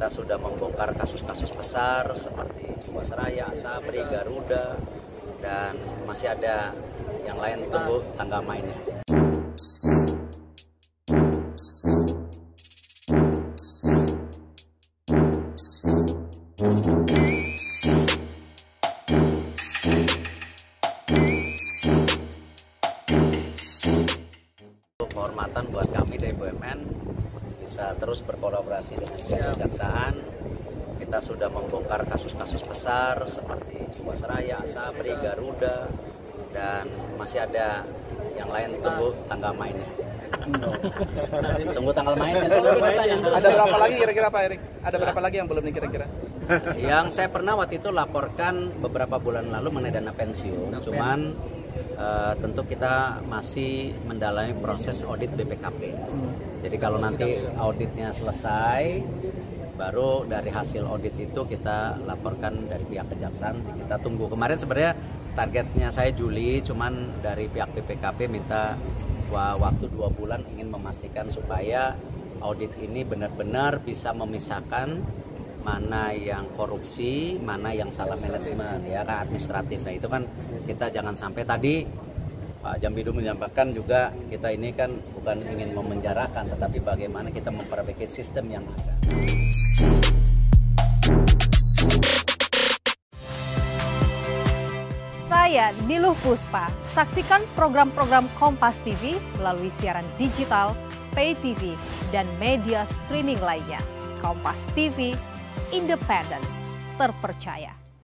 Kita sudah membongkar kasus-kasus besar seperti Jiwasraya, Asabri, Garuda, dan masih ada yang lain, tunggu tanggal mainnya. Kehormatan buat kami dari BUMN bisa terus berkolaborasi dengan kejaksaan. Kita sudah membongkar kasus-kasus besar seperti Jiwasraya, Asabri, Garuda, dan masih ada yang lain, tunggu tanggal mainnya. Tunggu tanggal mainnya. Ada berapa lagi kira-kira Pak Erik? Ada berapa lagi yang belum nih kira-kira? Yang saya pernah waktu itu laporkan beberapa bulan lalu mengenai dana pensiun, cuman tentu kita masih mendalami proses audit BPKP. Jadi kalau nanti auditnya selesai, baru dari hasil audit itu kita laporkan dari pihak kejaksaan. Kita tunggu. Kemarin sebenarnya targetnya saya Juli, cuman dari pihak BPKP minta waktu 2 bulan, ingin memastikan supaya audit ini benar-benar bisa memisahkan mana yang korupsi, mana yang salah manajemen, ya kan, administratif. Nah itu kan kita jangan sampai. Tadi Pak Jambidu menyampaikan juga, kita ini kan bukan ingin memenjarakan, tetapi bagaimana kita memperbaiki sistem yang ada. Saya Niluh Puspa. Saksikan program-program Kompas TV melalui siaran digital, pay TV, dan media streaming lainnya. Kompas TV, independen, terpercaya.